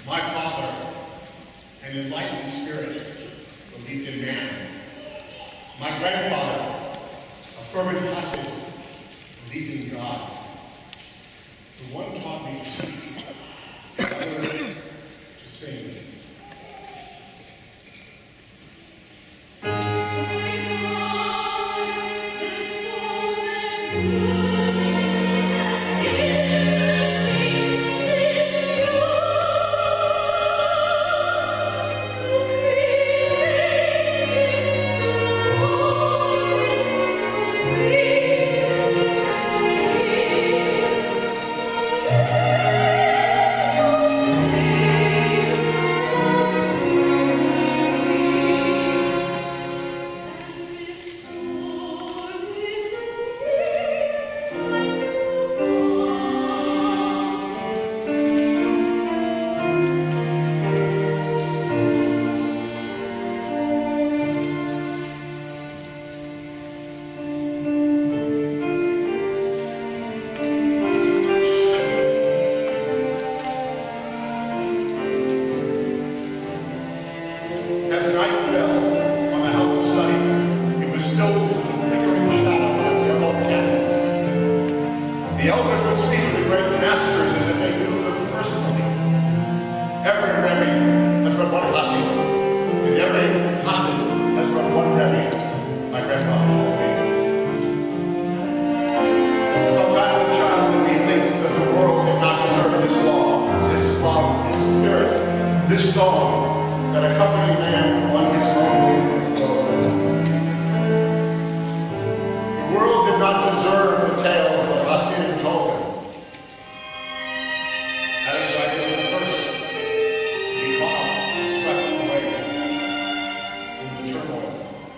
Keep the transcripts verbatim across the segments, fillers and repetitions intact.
My father, an enlightened spirit, believed in man. My grandfather, a fervent Hasidic, believed in God. The one taught me to speak, the other to sing. As the night fell on the house of study, it was filled with the flickering shadows of yellow candles. The elders would speak of the great masters as if they knew them personally. Every Rebbe has but one Hasid, and every Hasid has but one Rebbe, my grandfather told me. Sometimes the child in me thinks that the world did not deserve this law, this love, this spirit, this song, that accompanied man on his lonely road. The world did not deserve the tales that Hasidim told them. That is why they were the first to be caught and swept away in the turmoil.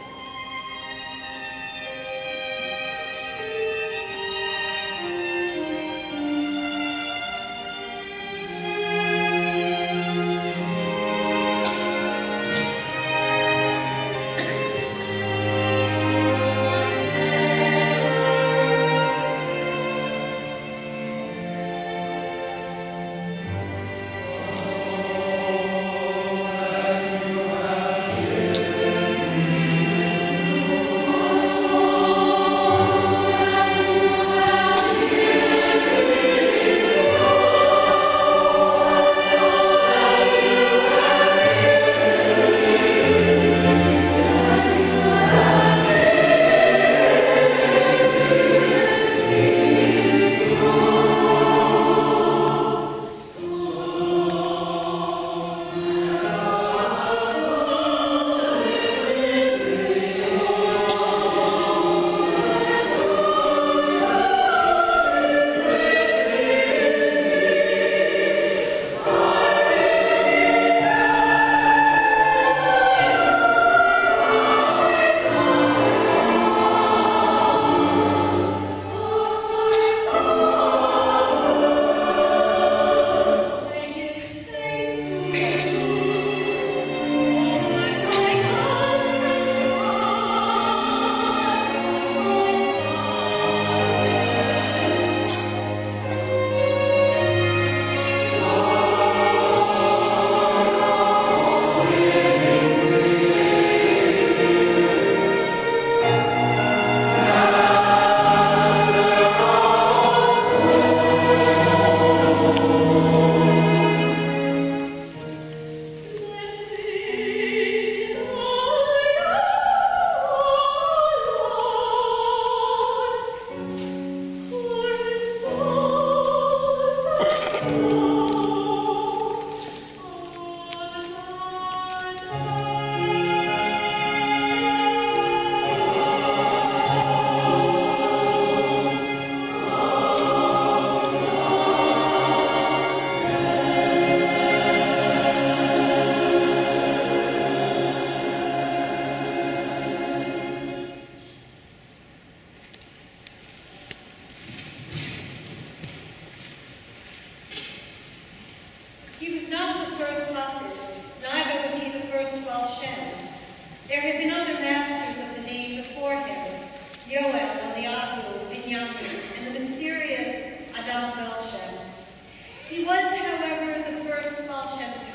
He was not the first Hasid, neither was he the first Baal Shem. There had been other masters of the name before him, Yoel, Eliyahu, Binyamin, and the mysterious Adam Baal Shem. He was, however, the first Baal Shem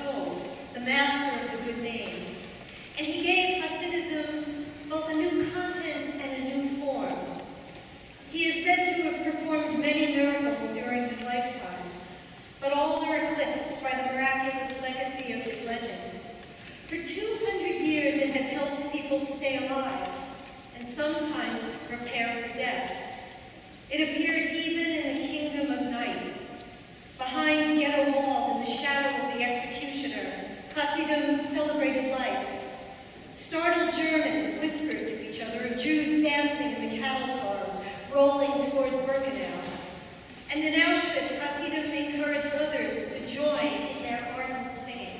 sometimes to prepare for death. It appeared even in the kingdom of night. Behind ghetto walls in the shadow of the executioner, Hasidim celebrated life. Startled Germans whispered to each other of Jews dancing in the cattle cars, rolling towards Birkenau. And in Auschwitz, Hasidim encouraged others to join in their ardent singing.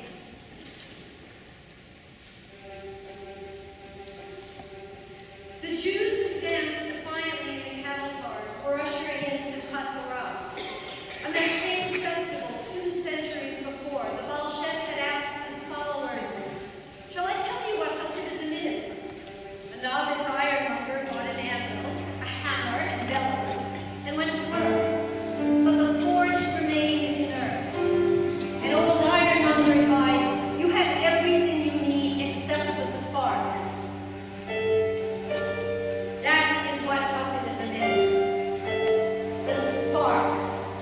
The Jews who danced defiantly in the cattle cars were ushering in Simchat Torah. On that same festival, two centuries before, the Baal Shem had asked his followers, "Shall I tell you what Hasidism is?" A novice ironmonger bought an anvil, a hammer, and bellows, and went to work. But the forge remained inert. An old ironmonger advised, "You have everything you need except the spark." That is what Hasidism is. The spark.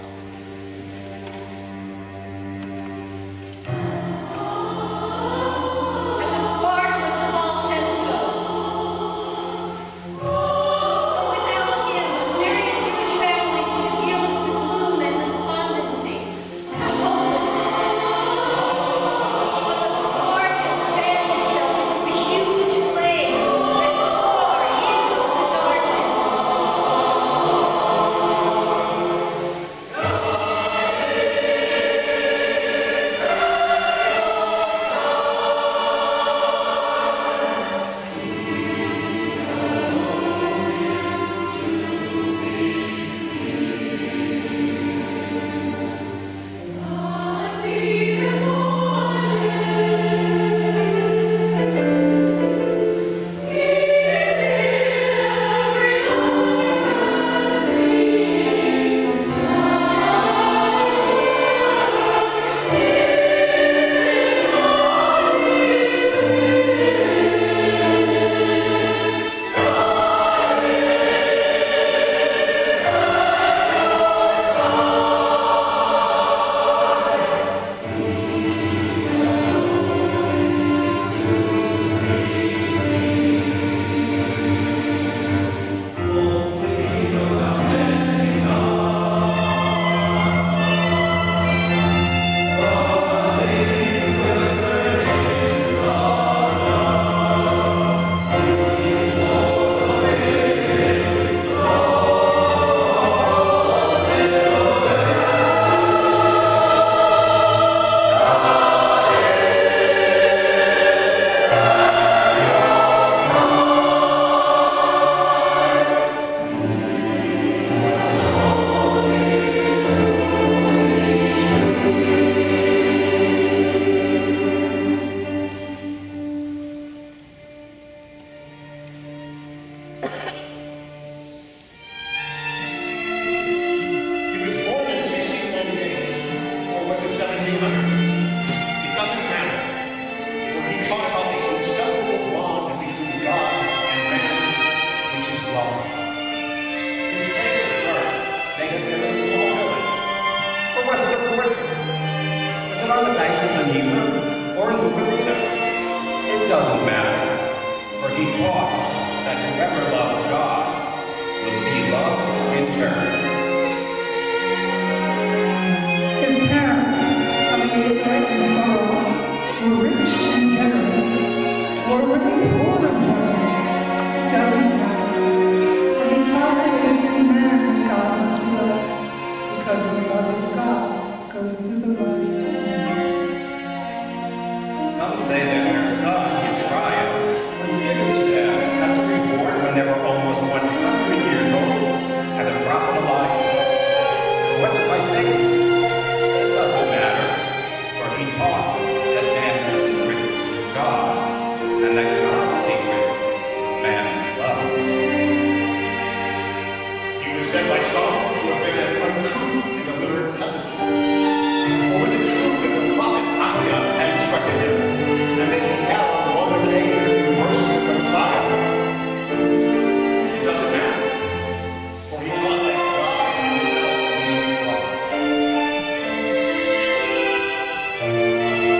And the spark was the Baal Shem Tov. But without him, myriad Jewish families would have yielded to gloom and despondency, to hopelessness. But the spark had fanned itself into a huge flame that tore into the darkness. He was born in sixteen ninety-eight, or was it seventeen hundred? It doesn't matter, for he taught about the inseparable bond between God and man, which is love. His place of birth may have been a small village, or was it a fortress? Was it on the banks of the Dnieper, or in Bukovina? It doesn't matter, for he taught that whoever loves God will be loved in turn. His parents, Eliezer and Sarah, were rich and generous, or were they poor and generous? It doesn't matter. For he taught that it is in man that God must be loved, because the love of God goes through the love of man. Some say that their son, Israel, was given to them as a reward when they were almost one hundred years old, and the prophet Elijah. Or was it by Satan? It doesn't matter, for he taught that man's secret is God, and that God's secret is man's love. He was said by some to have been an uncouth and illiterate peasant. Or was it true that the prophet Ahijah had instructed him, and that he had on one occasion conversed with the Messiah? It doesn't matter, for he taught that God himself means love.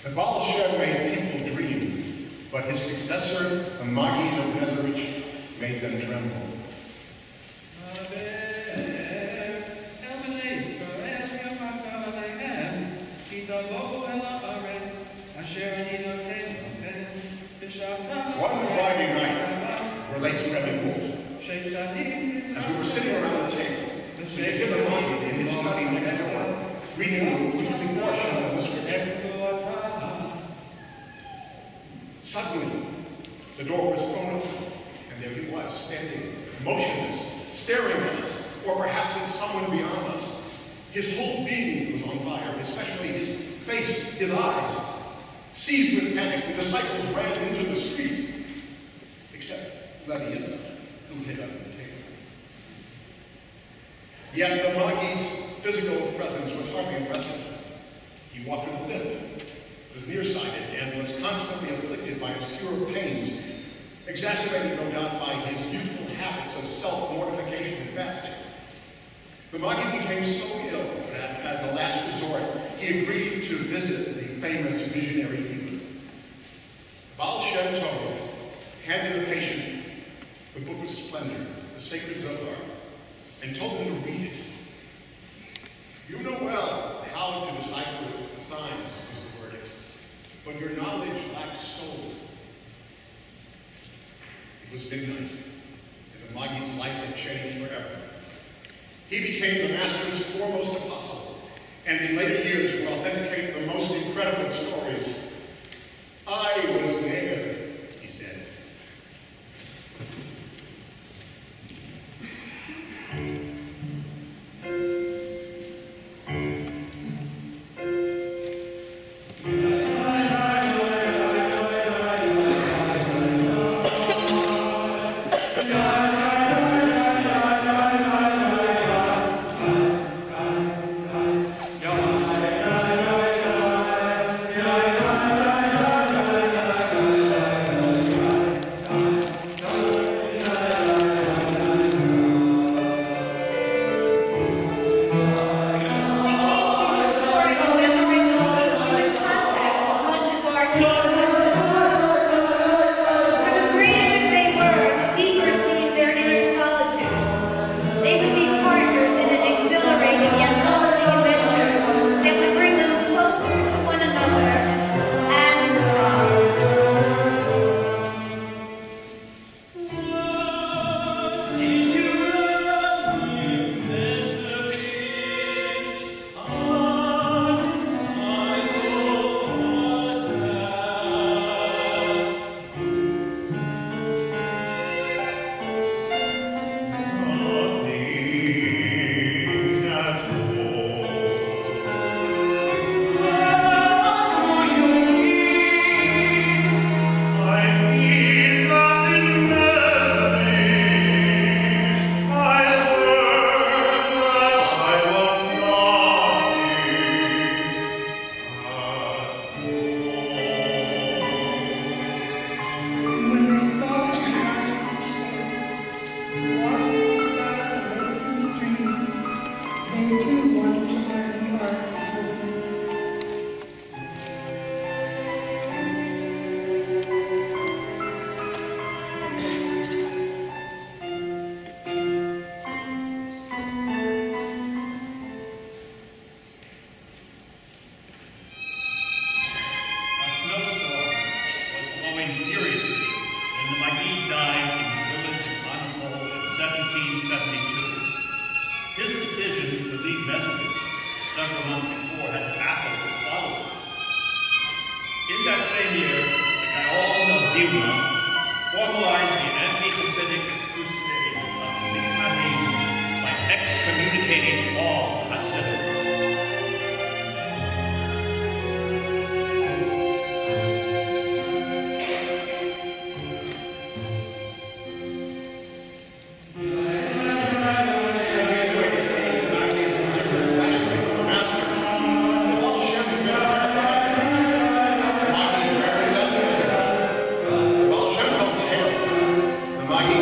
The Baal Shem made people dream, but his successor, the Maggid of Mezerich, made them tremble. One Friday night, relates Rebbe Wolf, as we were sitting around the table, we could hear the Maggid in his study next door, reading the weekly portion of the scripture. Suddenly, the door was thrown open, and there he was, standing, motionless, staring at us, or perhaps at someone beyond us. His whole being was on fire, especially his face, his eyes. Seized with panic, the disciples ran into the street, except Levi Yitzchak, who hid under the table. Yet the Maggid's physical presence was hardly impressive. He walked with a limp, was nearsighted, and was constantly afflicted by obscure pains, exacerbated, no doubt, by his youthful habits of self-mortification and fasting. The Maggid became so ill that, as a last resort, he agreed to visit the famous visionary Hebrew. The Baal Shem Tov handed the patient the Book of Splendor, the sacred Zohar, and told him to read it. You know well how to decipher the signs, was the verdict, but your knowledge lacks soul. It was midnight, and the Maggid's life had changed forever. He became the Master's foremost apostle, and in later years will authenticate the most incredible stories. I was there, he said.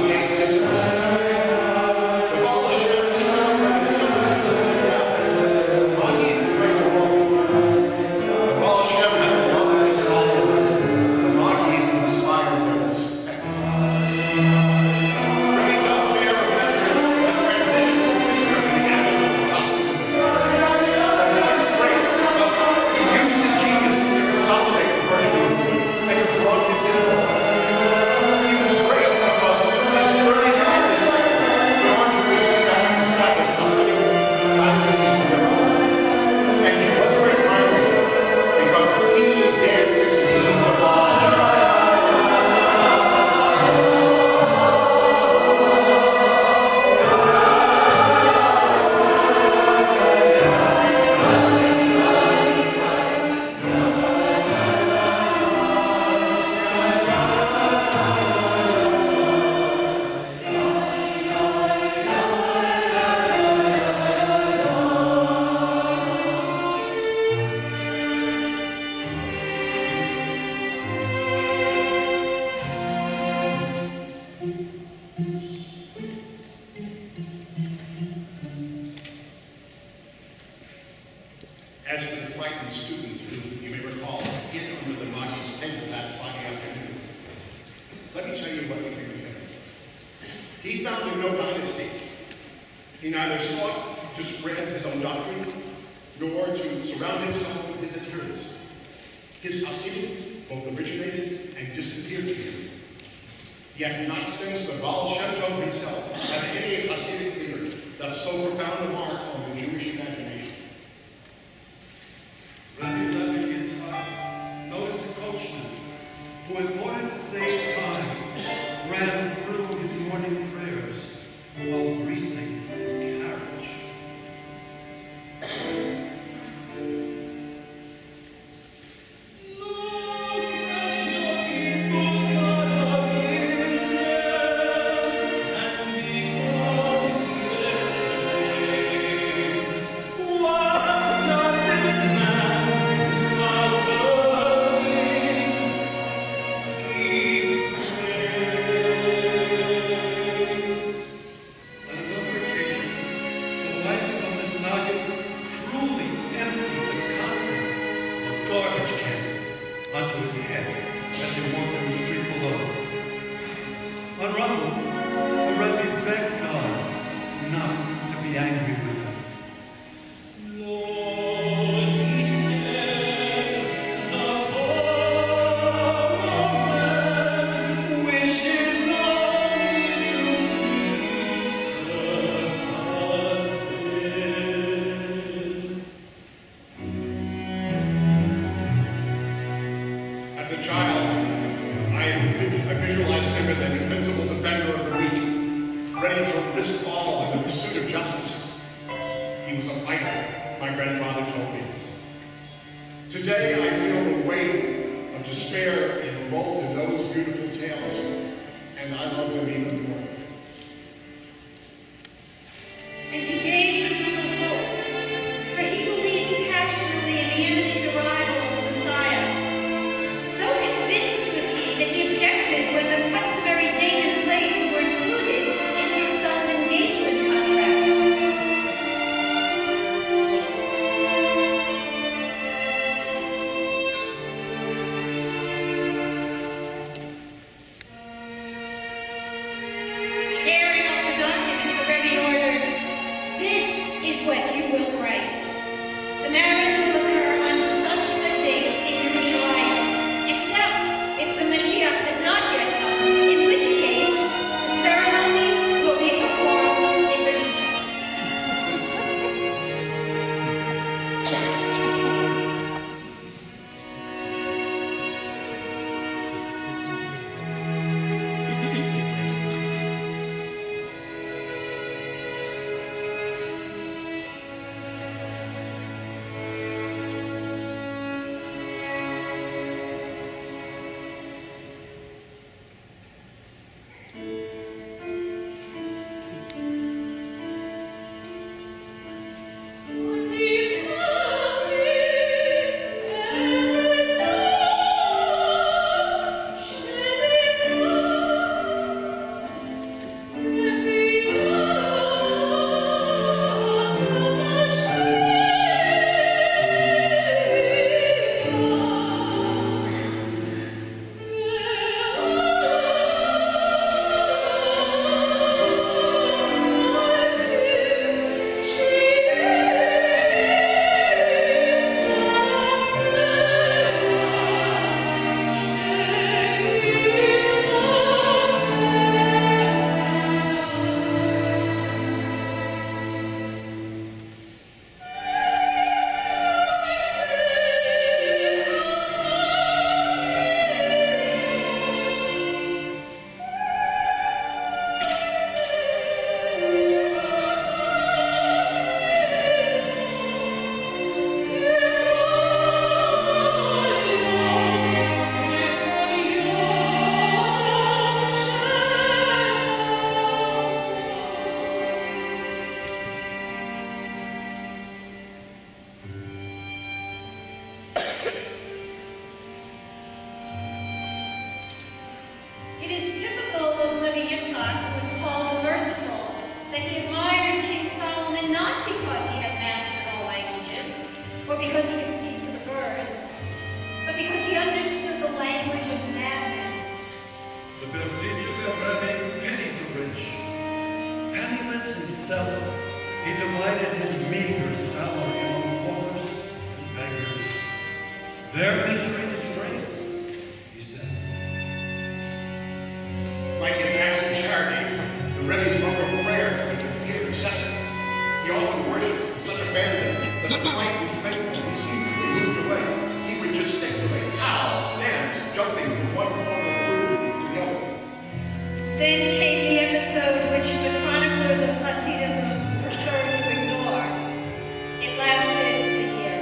The Baal Shem celebrated services with the crowd. founded no dynasty. He neither sought to spread his own doctrine, nor to surround himself with his adherents. His Hasidim both originated and disappeared here. Yet not since the Baal Shem Tov himself has any Hasidic leader left so profound a mark on the Jewish imagination. Rabbi Levi Yitzhak noticed a coachman who, in order to save time, ran through his morning prayers while greasing his carriage. himself, he divided his meager salary among paupers and beggars. Their misery is grace, he said. Like his acts of charity, the Rebbe's mode of prayer could appear excessive. He often worshipped with such abandon that the frightened faithful he secretly moved away. He would gesticulate, howl, dance, jumping from one corner of the room to the other. Then came the episode which the chroniclers of Hasidism preferred to ignore. It lasted a year.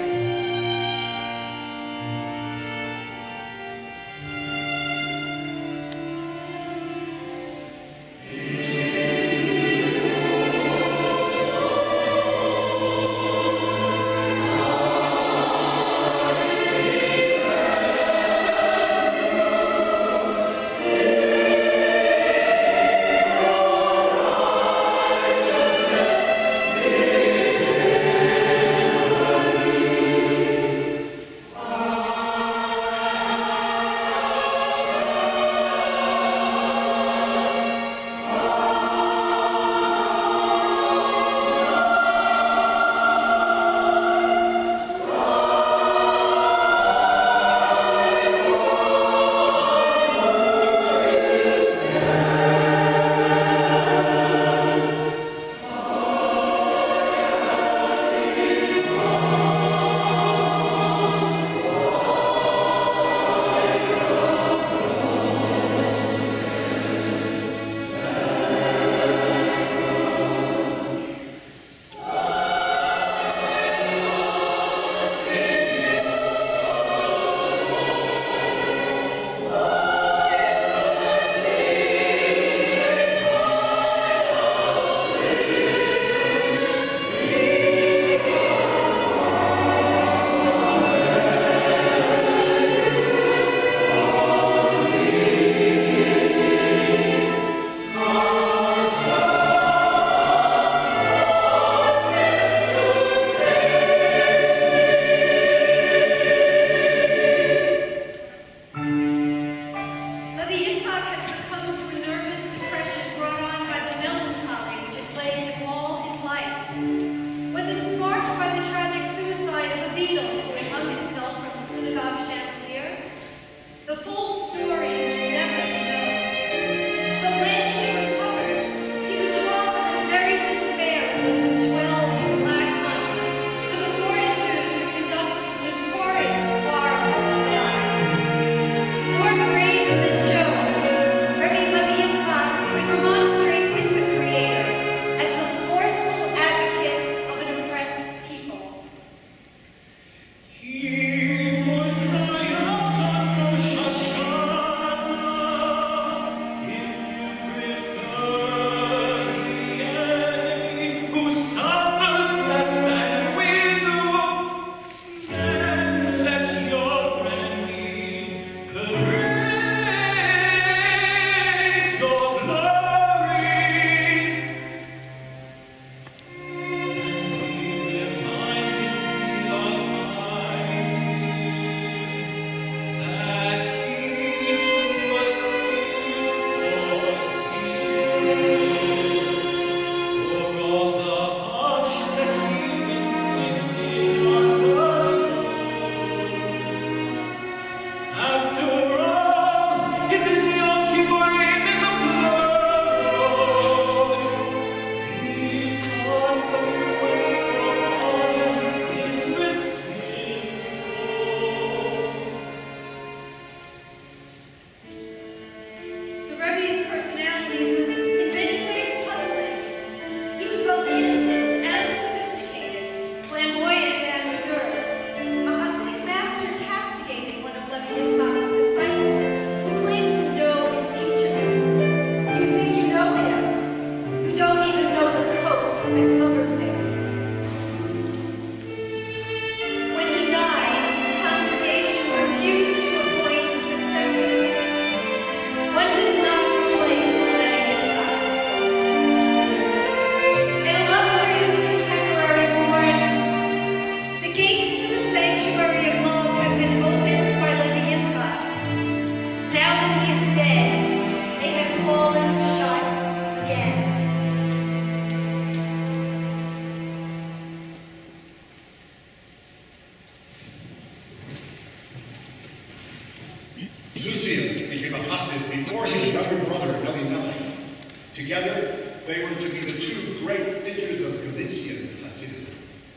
Zusia became a Hasid before his younger brother Elimelech. Together, they were to be the two great figures of Galician Hasidism.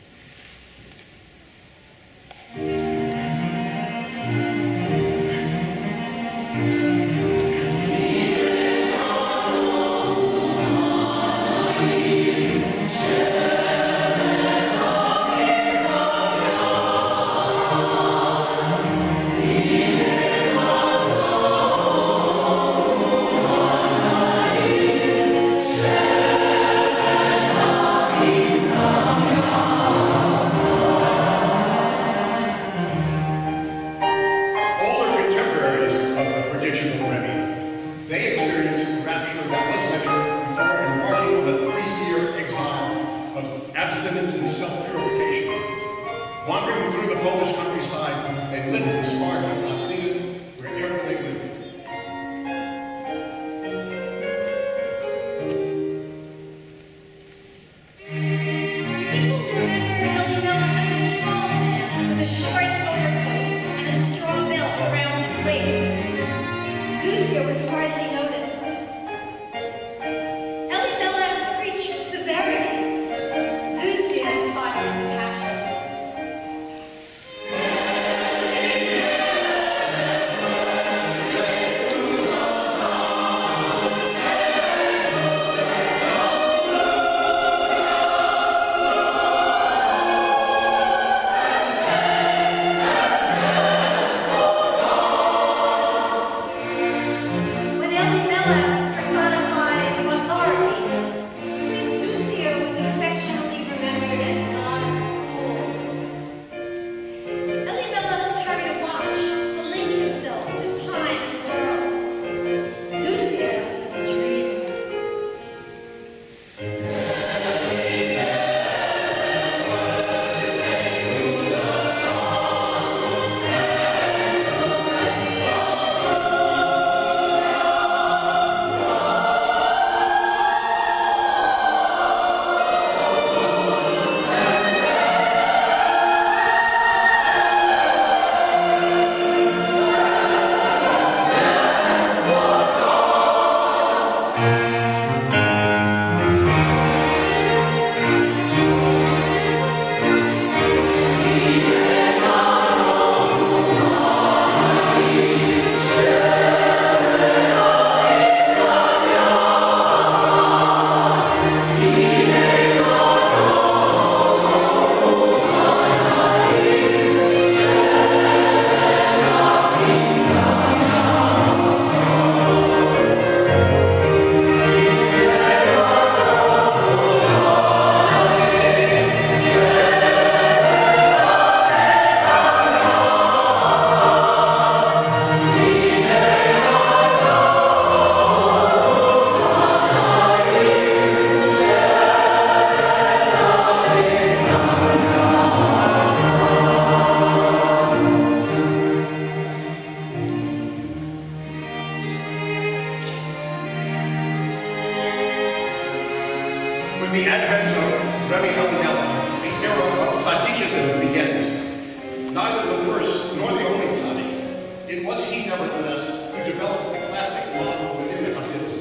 With the advent of Rebbe Elimelech, the era of Tzaddikism begins. Neither the first nor the only tzaddik, it was he, nevertheless, who developed the classic model within Hasidism.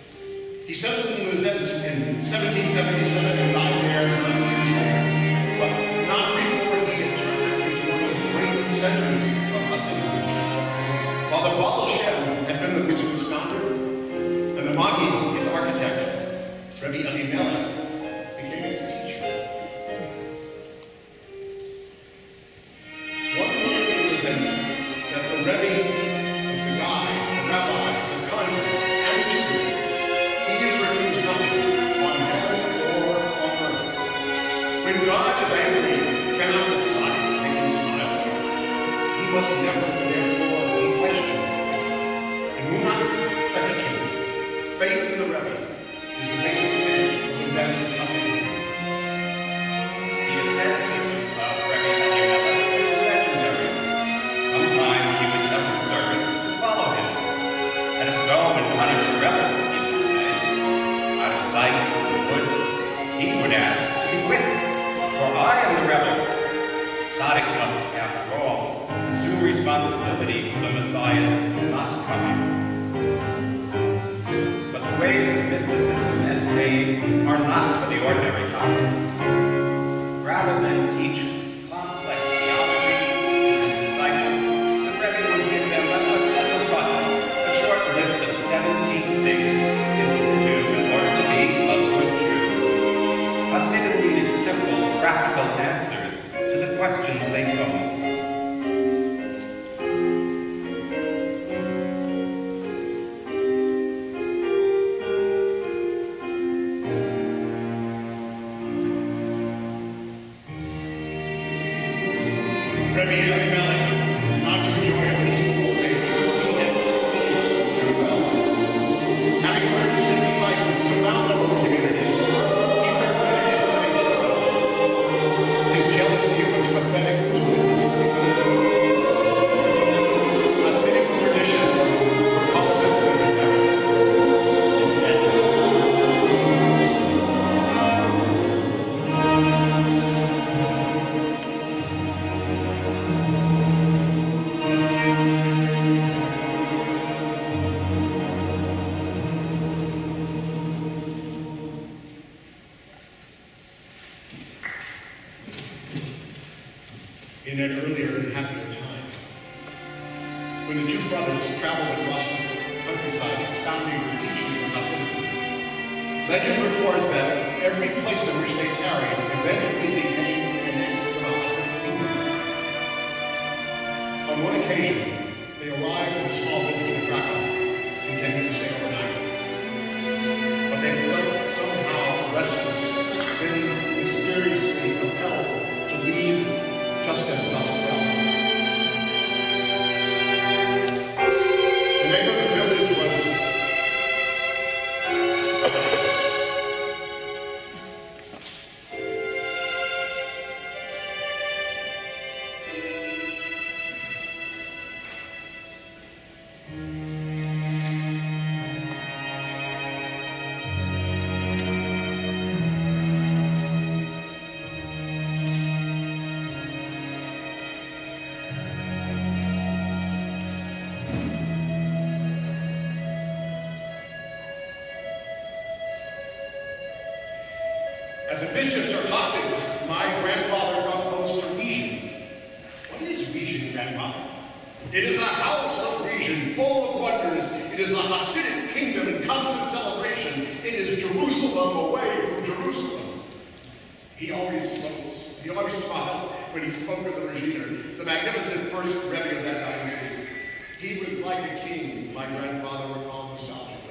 He settled in Lizets in seventeen seventy-seven and died there nine years later, but not before he had turned it into one of the great centers of Hasidism. While the Baal Shem had been the movement founder, and the Magi, its architect, Rebbe Elimelech became its teacher. One word represents that the Rebbe is the guide, the rabbi, the conscience, and the tutor. He is refused nothing on heaven or on earth. When God is angry, cannot the tzaddik make him smile? He must never, therefore, be questioned. Emunas tzaddikim, faith in the Rebbe, is the basic thing of Lizets Hasidism. The asceticism of Rebbe Elimelech is legendary. Sometimes he would tell his servant to follow him. Let us go and punish a rebel, he would say. Out of sight in the woods, he would ask to be whipped, for I am the rebel. Tzaddik must, after all, assume responsibility for the Messiah's not coming. But the ways of mysticism and faith are not for the ordinary gospel. Rather than teach complex theology to his disciples, the Rebbe would give them a gentle button, a short list of seventeen things they would do in order to be a good Jew. Hasidim needed simple, practical answers to the questions they posed. Rebbe Elimelech was not to enjoy a peaceful old age, for he had succeeded too well. Having urged his disciples to found their own communities, he regretted it when they did so. His jealousy was pathetic to witness. Hasidic tradition recalls it with embarrassment and sadness. In an earlier and happier time, when the two brothers traveled across the countryside expounding the teachings of Hasidism, legend records that every place in which they tarried eventually became annexed to the Hasidic kingdom. On one occasion, they arrived in a small village in Krakow, intending to stay overnight. But they felt somehow restless, then mysteriously compelled to leave just as dusk fell. The name of the village was As a Bishop's or Hasid, my grandfather felt close to Region. What is Region, grandfather? It is a house of Region, full of wonders. It is a Hasidic kingdom in constant celebration. It is Jerusalem away from Jerusalem. He always spoke, he always smiled when he spoke of the Reginer, the magnificent first Rebbe of that dynasty. He was like a king, my grandfather recalled nostalgically.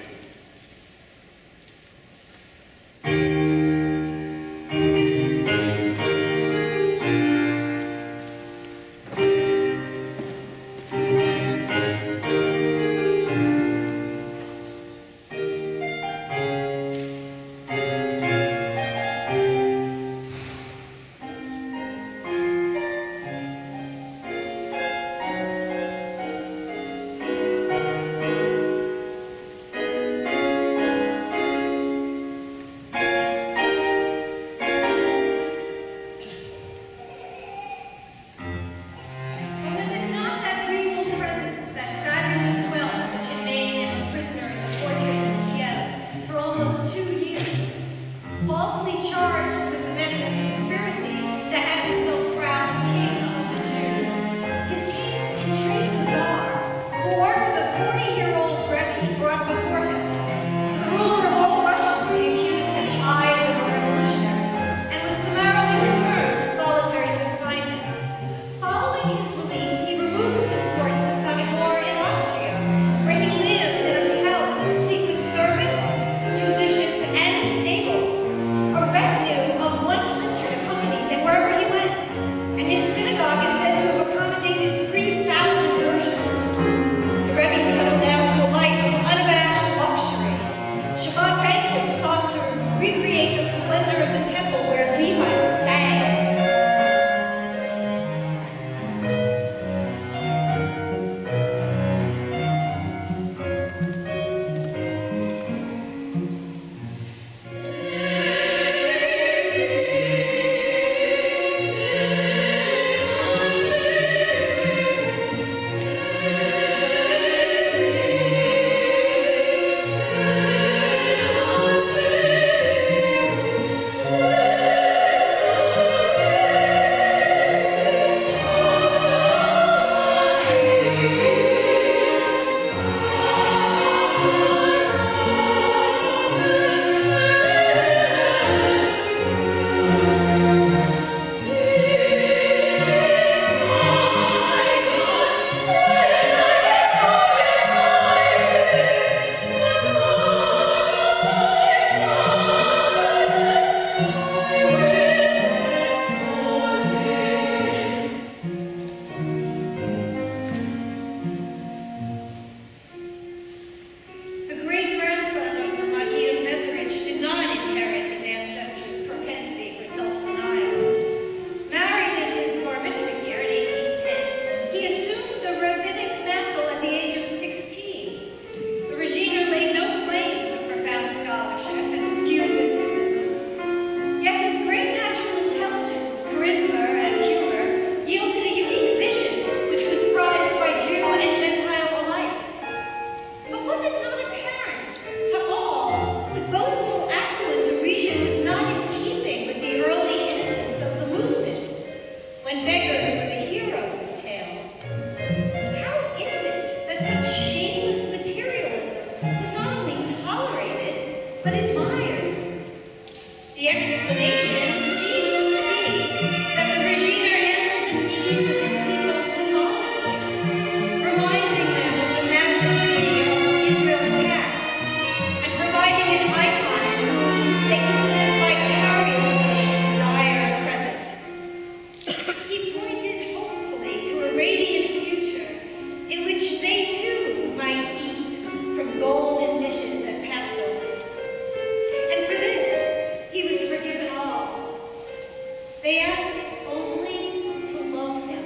that such shameless materialism was not only tolerated, but admired. The explanation seems to be that the Regina answered the needs of his people symbolically, reminding them of the majesty of Israel's past, and providing an icon in whom they could live vicariously in the dire present. He pointed hopefully to a radiant future in which they too might eat from golden dishes at Passover. And for this, he was forgiven all. They asked only to love him.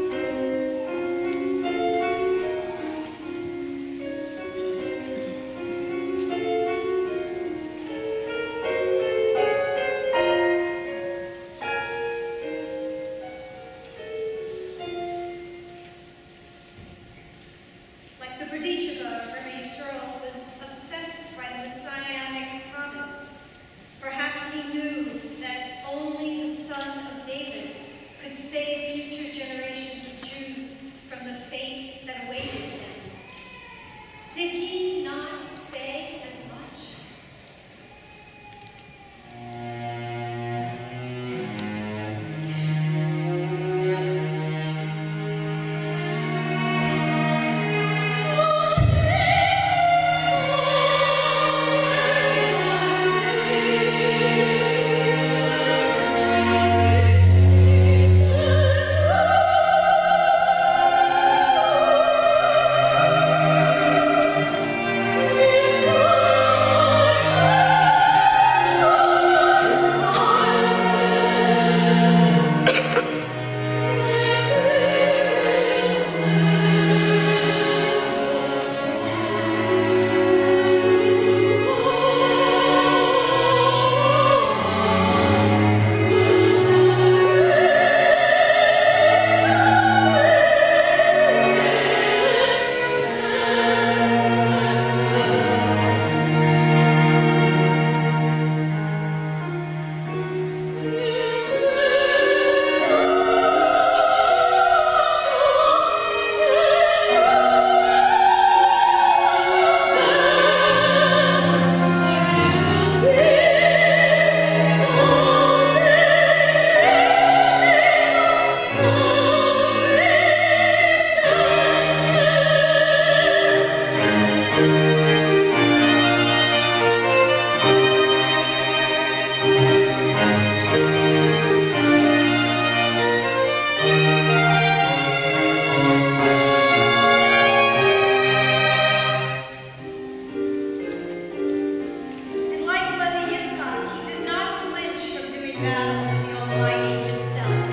Like the Berdicheva, Rabbi Yisrael was obsessed by the messianic promise. Perhaps he knew that only the Son of David could save future generations of Jews from the fate that awaited him. Did he not say as much? And like Levi Yitzchak, he did not flinch from doing battle with the Almighty himself.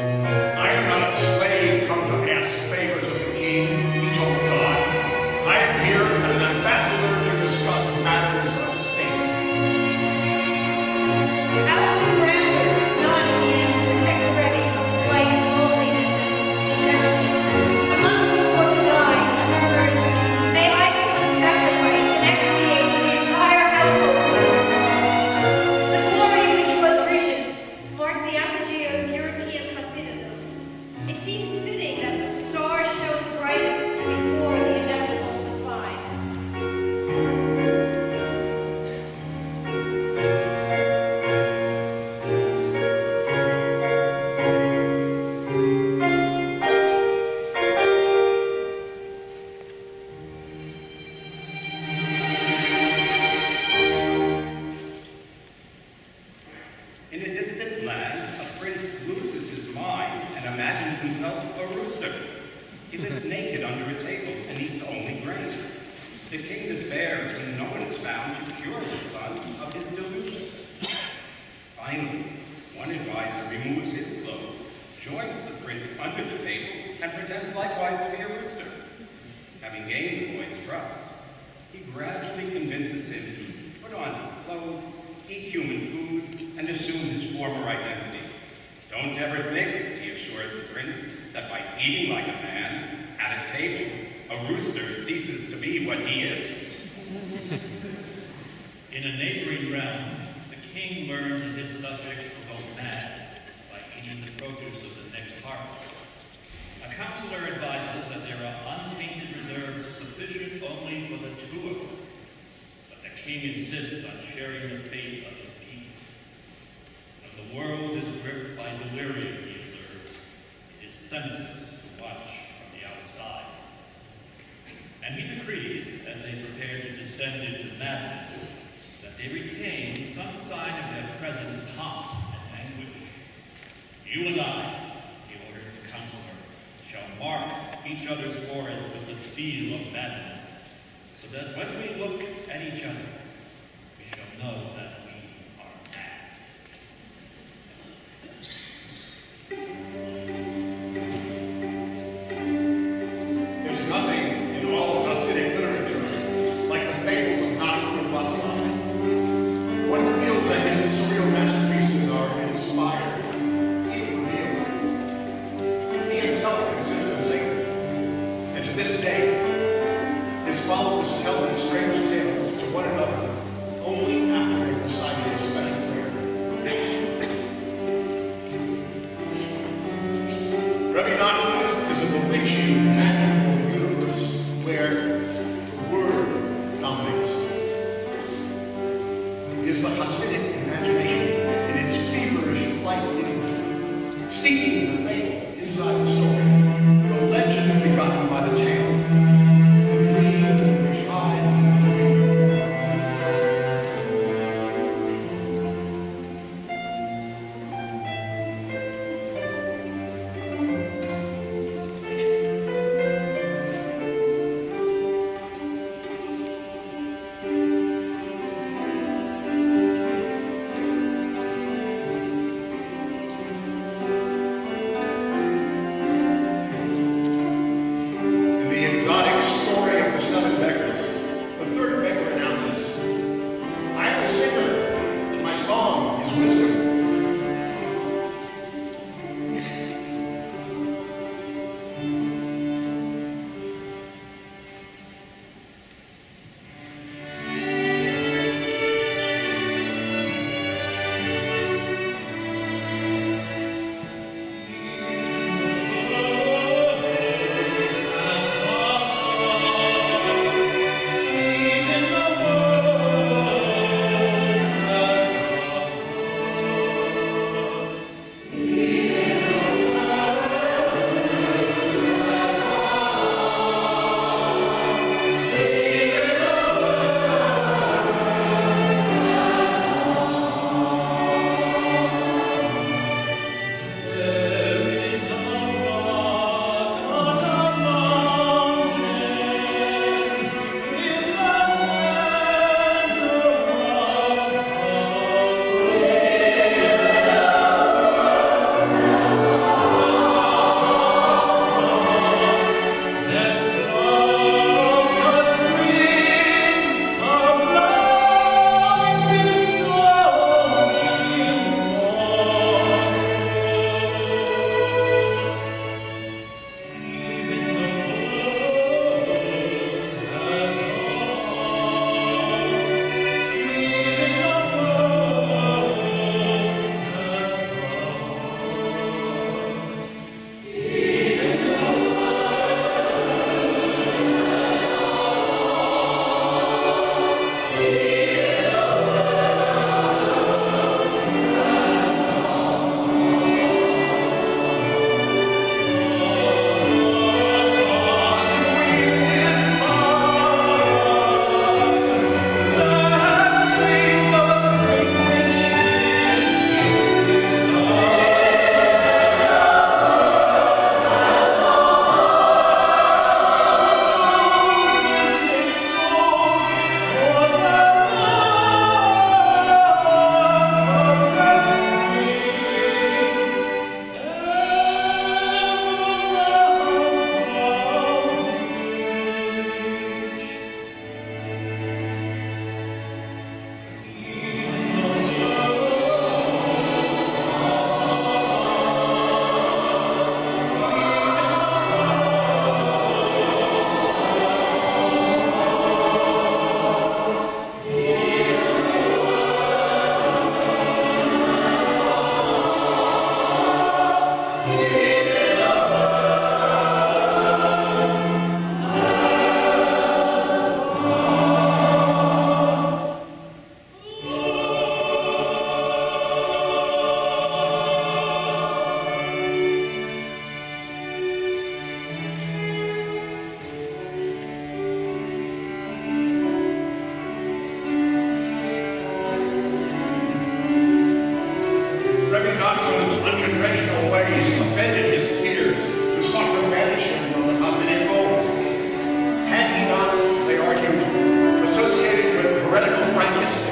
I am not a slave come to ask favors of the king, he told God. I am here as an ambassador to discuss matters of state. Outward grandeur could not in the end protect the Rebbe from the blight of loneliness and dejection. A month before he died, he murmured, "May I become sacrifice and expiate for the entire household of Israel." The glory which was risen marked the apogee of European Hasidism. It seems fitting that the star shone brightest before the inevitable decline. In a distant land, a prince loses his mind and imagines himself a rooster. He lives naked under a table and eats only grain. The king despairs when no one is found to cure his son of his delusion. Finally, one advisor removes his clothes, joins the prince under the table, and pretends likewise to be a rooster. Having gained the boy's trust, he gradually convinces him to put on his clothes, eat human food, and assume his former identity. Don't ever think, he assures the prince, that by eating like a man at a table, a rooster ceases to be what he is. In a neighboring realm, the king learns that his subjects will go mad by eating the produce of the next harvest. A counselor advises that there are untainted reserves king insists on sharing the fate of his people. When the world is gripped by delirium, he observes, it is senseless to watch from the outside. And he decrees, as they prepare to descend into madness, that they retain some sign of their present pomp and anguish. You and I, he orders the counselor, shall mark each other's forehead with the seal of madness, so that when we look at each other, we shall know that we are mad. There's nothing in all of Hasidic literature like the fables of Nahum and Watzlaw. One feels that his surreal masterpieces are inspired, even revealed. He himself considered them sacred, and to this day, his followers tell these strange tales to one another only after they've recited a special prayer. Rabbi Nachman is a bewitching, magical universe where the word dominates. It is the Hasidic imagination in its feverish flight inward, seeking the fable inside the story, the legend begotten by the tale, the dream which hides in the dream.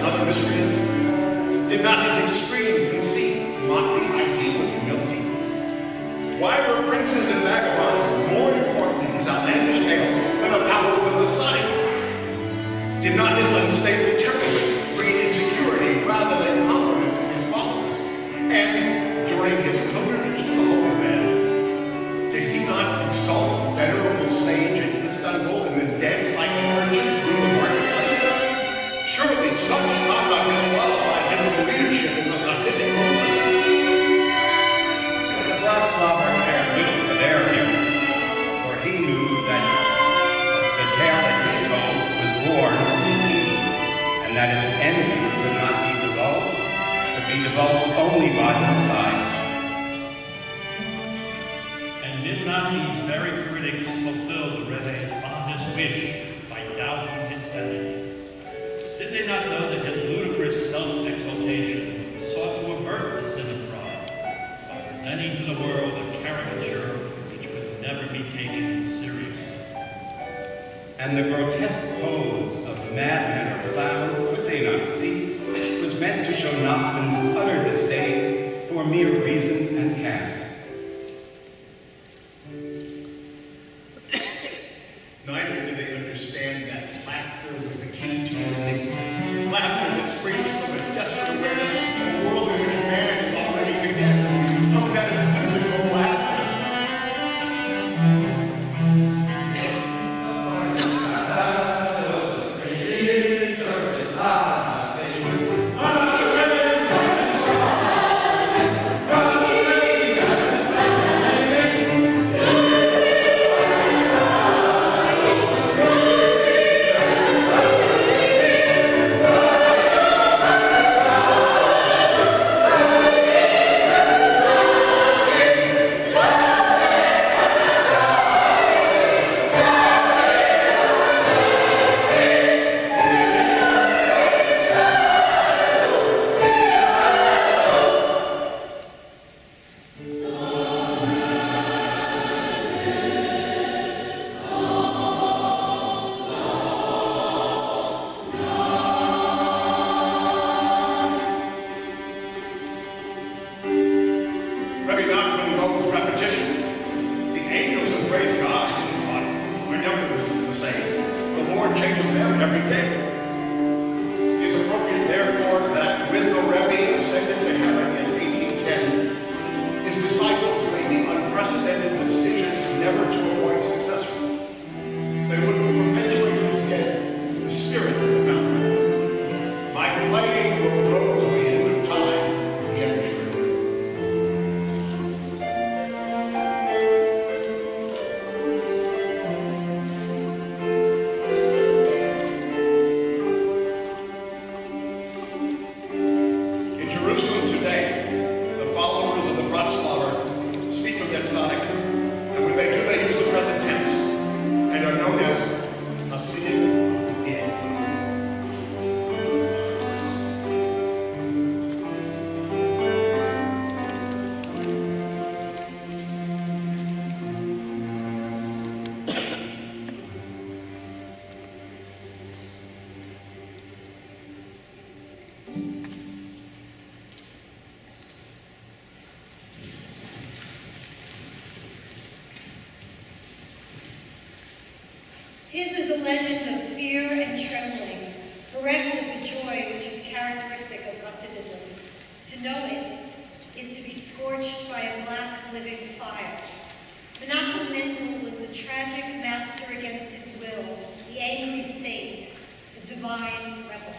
and other miscreants? Did not his extreme conceit mock the ideal of humility? Why were princes and vagabonds more important in his outlandish tales than the powers of the Sonic? Did not his unstable temperament breed insecurity rather than confidence in his followers? And during his pilgrimage to the Holy Land, did he not insult a venerable sage in Istanbul and then dance like a merchant through the marketplace? Surely such conduct disqualifies him from leadership in the Hasidic movement. The Black Slaver cared little for their views, for he knew that the tale that he told was born from Eden, and that its ending could not be divulged, could be divulged only by the Messiah. And did not these very critics fulfill the Rebbe's fondest wish by doubting his sanity? Did they not know that his ludicrous self-exaltation sought to avert the sin of pride by presenting to the world a caricature which could never be taken seriously? And the grotesque pose of madman or clown, could they not see, was meant to show Nachman's utter disdain for mere reason and cant. Neither did they understand that laughter was the key to his enigma. Laughter that springs from a desperate awareness of a world in which man is already condemned. A metaphysical laughter. His is a legend of fear and trembling, bereft of the joy which is characteristic of Hasidism. To know it is to be scorched by a black living fire. Menachem Mendel was the tragic master against his will, the angry saint, the divine rebel.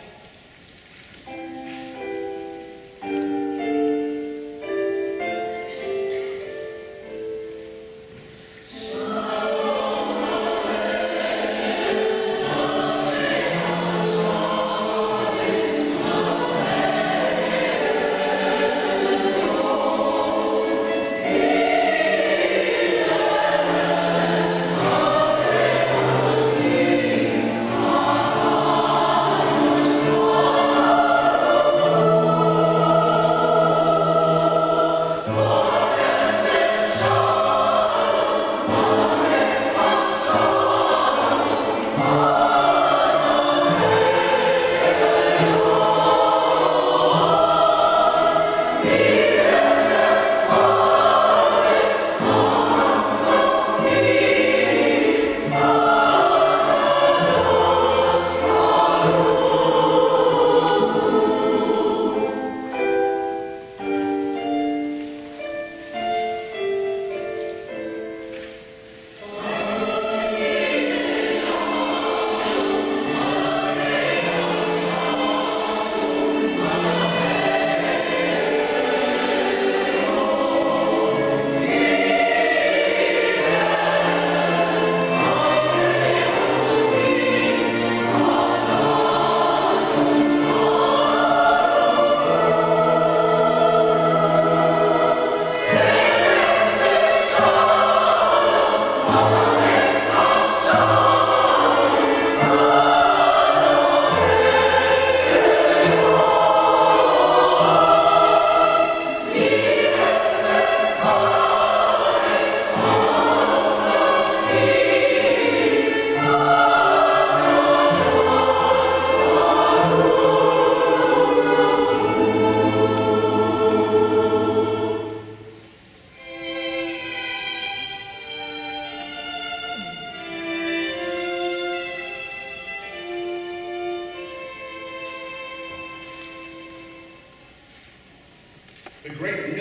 Amen.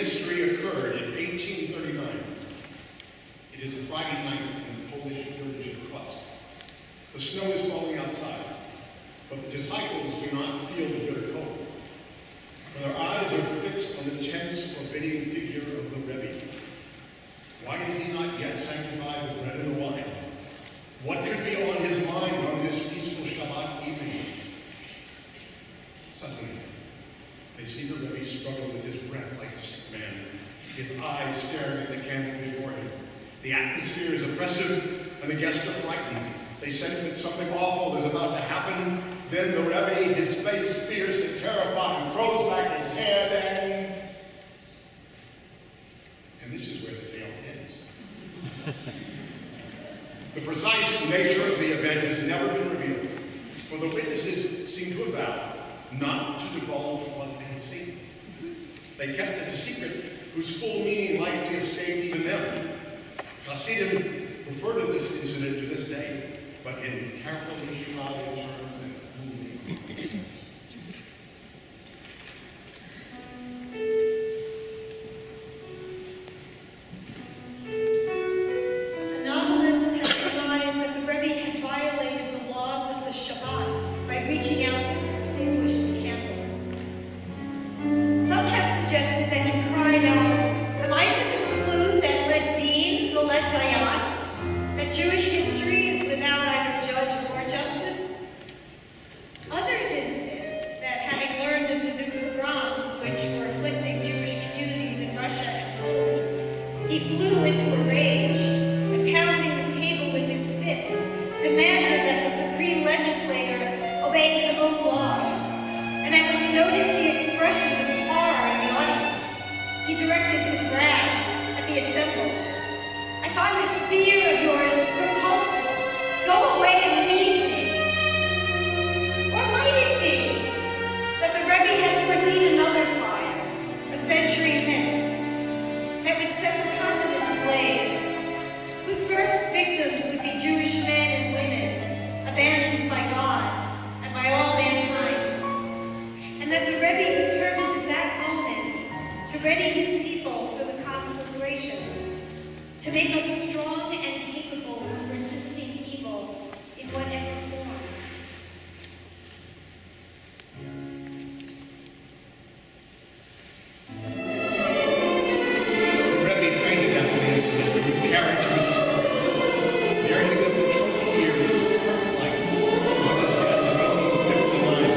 history occurred in eighteen thirty-nine. It is a Friday night in the Polish village of Kotsk. The snow is falling outside, but the disciples do not feel the bitter cold. For their eyes are fixed on the tense, forbidding figure of the Rebbe. Why is he not yet sanctified with bread and wine? What could be on his mind on this peaceful Shabbat evening? Suddenly, they see the Rebbe struggle with his breath like a sick man, his eyes staring at the candle before him. The atmosphere is oppressive, and the guests are frightened. They sense that something awful is about to happen. Then the Rebbe, his face fierce and terrifying, throws back his head and... And this is where the tale ends. The precise nature of the event has never been revealed, for the witnesses seem to have vowed not to divulge what they had seen. They kept it a secret whose full meaning likely escaped even them. Hasidim refer to this incident to this day, but in carefully shrouded terms and only details. The novelist has surmised that the Rebbe had violated the laws of the Shabbat by reaching out to extinguish the candles. Some have suggested that he cried out, "Am I to conclude that let din, the let dayan, that Jewish history is without either judge or justice?" Others insist that having learned of the new pogroms which were afflicting Jewish communities in Russia and Poland, he flew into a rage and, pounding the table with his fist, demanded that the supreme legislator obey his own laws, and that when he noticed the expressions of horror in the audience, he directed his wrath at the assembled. "I find this fear of yours repulsive. Go away and leave me." Or might it be that the Rebbe had foreseen another fire, a century hence, that would set the continent ablaze, whose first victims would be Jewish men and women, abandoned by God and by all mankind, and that the Rebbe determined at that moment to ready his people for the conflagration, to make us strong and capable of resisting evil in whatever form. The Rebbe fainted after the incident and was carried to his quarters. There he lived for twenty years, perfect life, until his death in eighteen fifty-nine.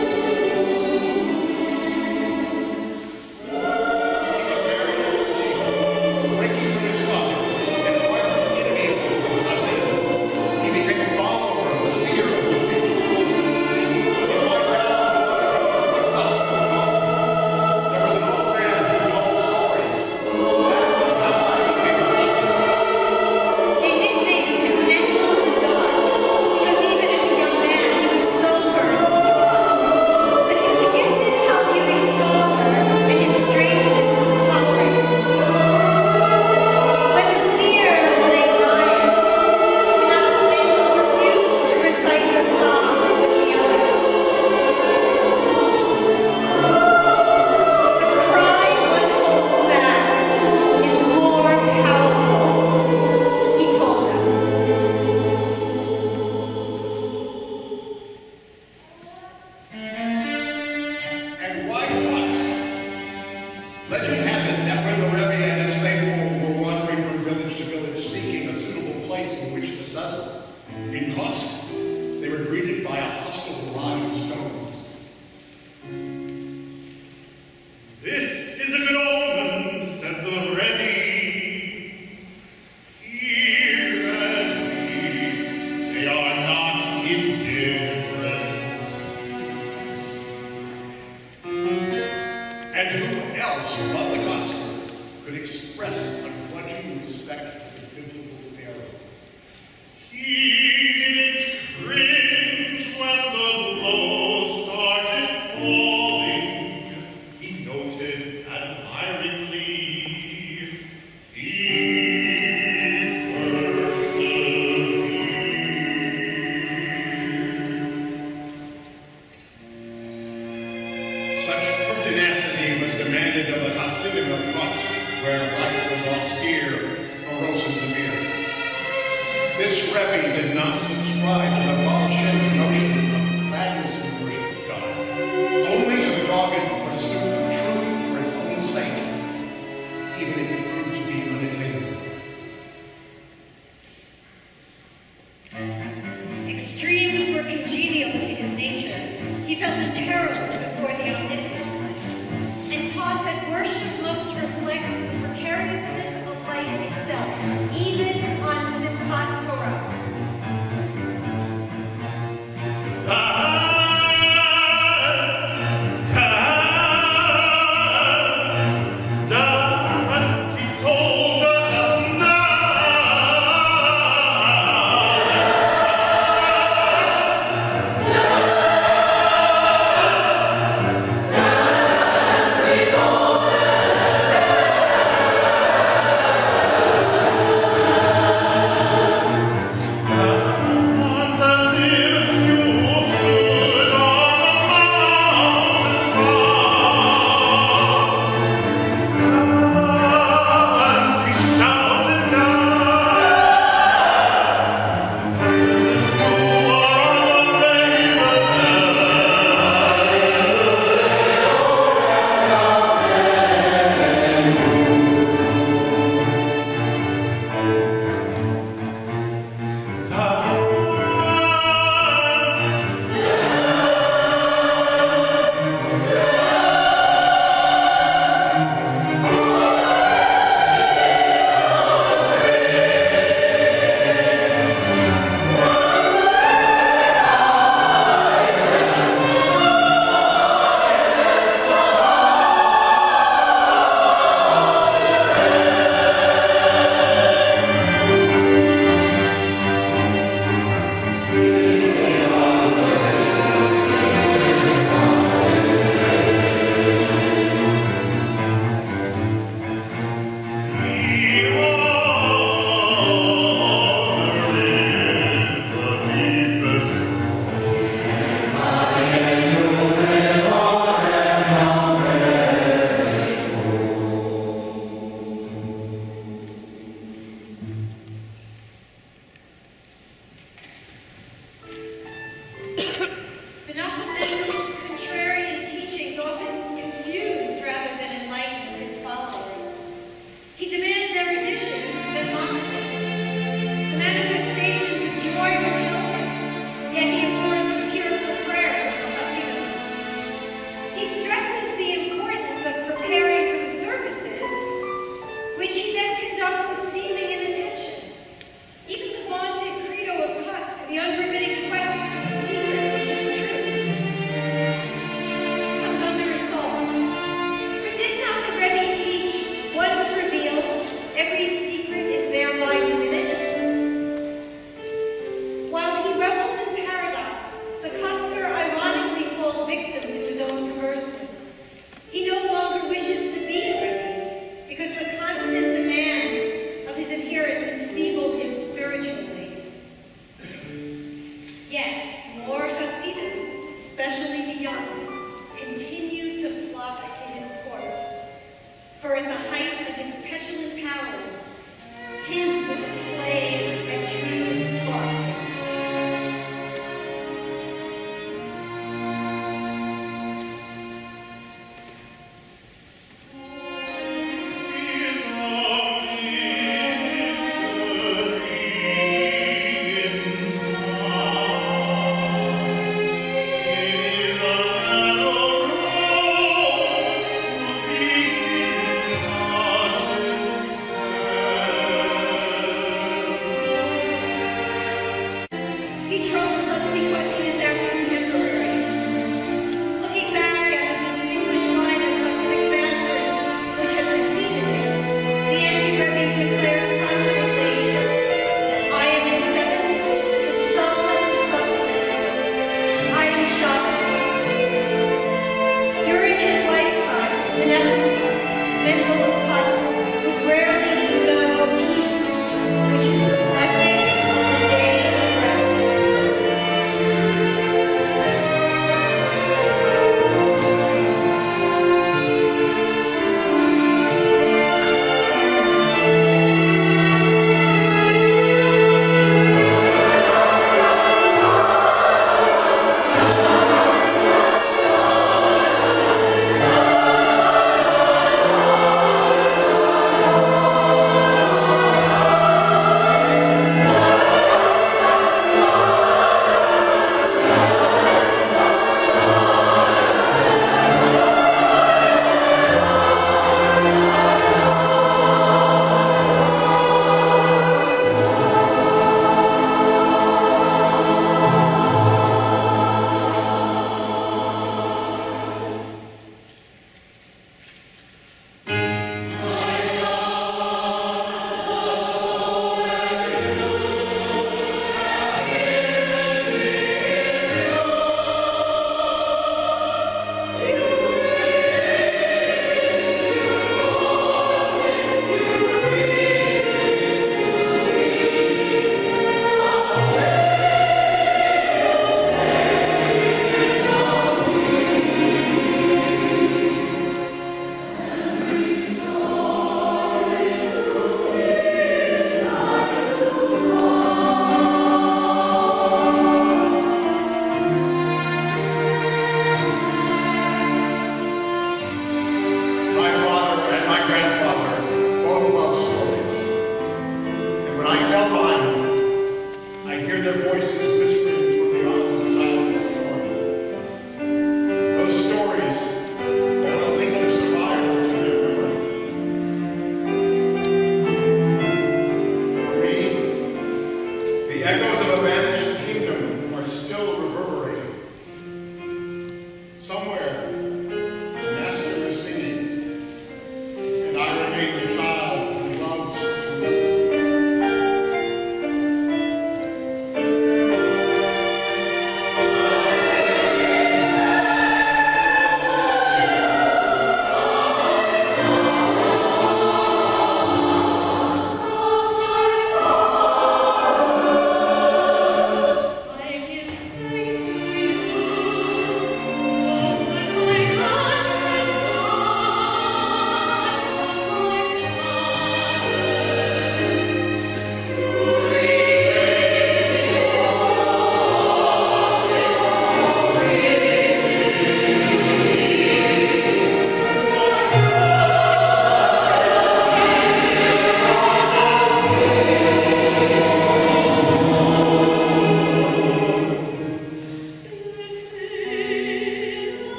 He was married at fourteen, breaking from his father and ardent enemy of Hasidism. He became a follower of the seer of the people. In my town, the gospel called, there was an old man who told stories. That is how I became a Hasidim. They nicknamed him Angel of the Dark, because even as a young man he was sober and withdrawn. But he was a gifted Talmudic scholar, and his strangeness was tolerated. When the seer lay dying, Menachem Mendel refused to recite the Psalms with the others. "The cry one holds back is more powerful," he told them. And why Kotsk? Legend has it that when the Rebbe and his faithful were wandering from village to village seeking a suitable place in which to settle, in Kotsk they were greeted by a hostile barrage of stones. This is a good omen, said the Rebbe. Here at least they are not indifferent. And who else but the gospel could express ungrudging respect for the biblical Pharaoh? He didn't cringe when the Lord Rebbe did not subscribe to the Baal Shem's notion of gladness in worship of God, only to the dogged pursuit of truth for its own sake, even if it proved to be unattainable. Extremes were congenial to his nature. He felt imperiled before the omnipotent, and taught that worship must reflect the precariousness of life itself, even on Simchat Torah.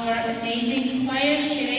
our amazing choir shares